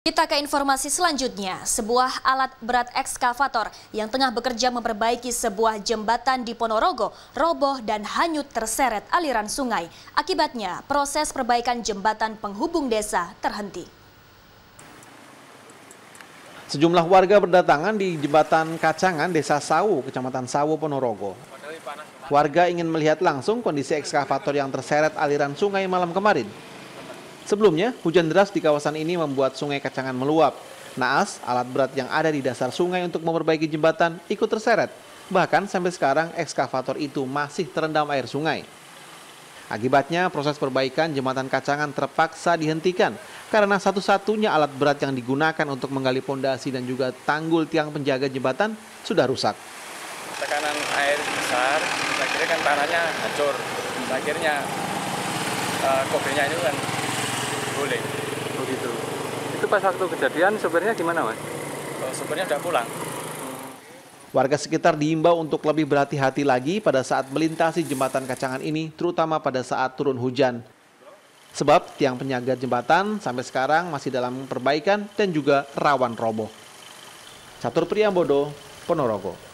Kita ke informasi selanjutnya, sebuah alat berat ekskavator yang tengah bekerja memperbaiki sebuah jembatan di Ponorogo roboh dan hanyut terseret aliran sungai. Akibatnya, proses perbaikan jembatan penghubung desa terhenti. Sejumlah warga berdatangan di jembatan Kacangan, Desa Sawu, Kecamatan Sawu, Ponorogo. Warga ingin melihat langsung kondisi ekskavator yang terseret aliran sungai malam kemarin. Sebelumnya, hujan deras di kawasan ini membuat sungai Kacangan meluap. Naas, alat berat yang ada di dasar sungai untuk memperbaiki jembatan ikut terseret. Bahkan sampai sekarang ekskavator itu masih terendam air sungai. Akibatnya proses perbaikan jembatan Kacangan terpaksa dihentikan karena satu-satunya alat berat yang digunakan untuk menggali pondasi dan juga tanggul tiang penjaga jembatan sudah rusak. Tekanan air besar, akhirnya kan tanahnya hancur. Akhirnya kobernya ini kan boleh. Oh gitu. Itu pas waktu kejadian sopirnya gimana, Mas? Sopirnya udah pulang. Warga sekitar diimbau untuk lebih berhati-hati lagi pada saat melintasi jembatan Kacangan ini, terutama pada saat turun hujan. Sebab tiang penjaga jembatan sampai sekarang masih dalam perbaikan dan juga rawan roboh. Catur Priambodo, Ponorogo.